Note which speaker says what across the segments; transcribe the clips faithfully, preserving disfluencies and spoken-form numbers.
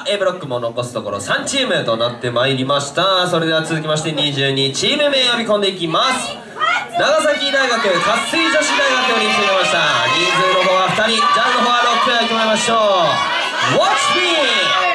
Speaker 1: A ブロックも残すところさんチームとなってまいりました。それでは続きましてにじゅうにチーム名呼び込んでいきます。長崎大学活水女子大学より決めました。人数の方はふたり、ジャンルの方はろっく決めましょう。 Watch me!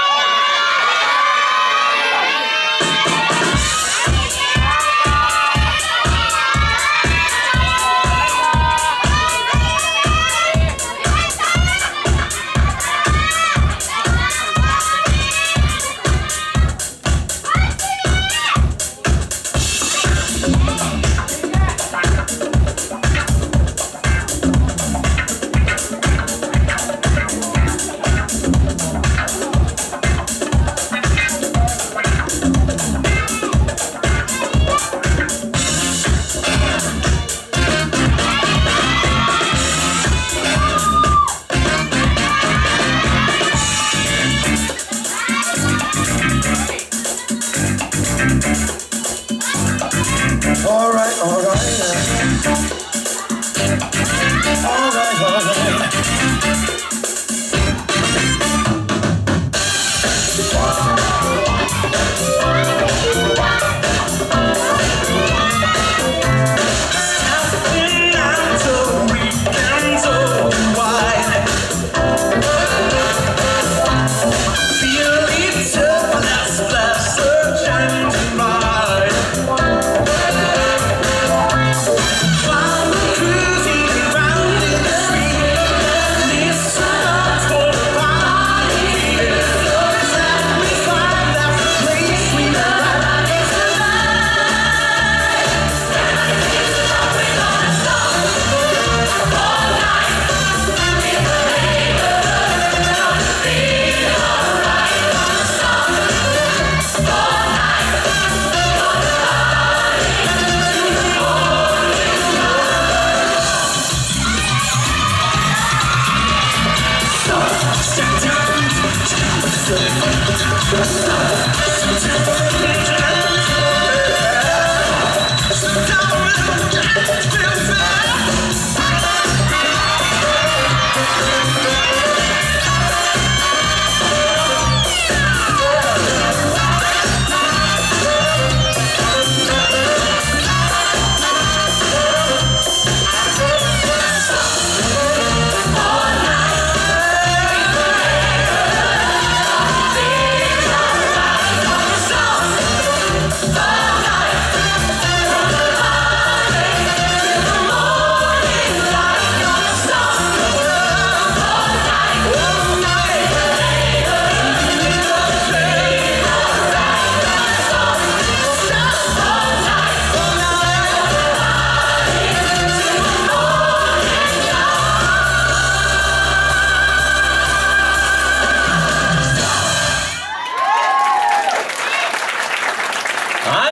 Speaker 1: Alright, alright, alright, alright. Yes.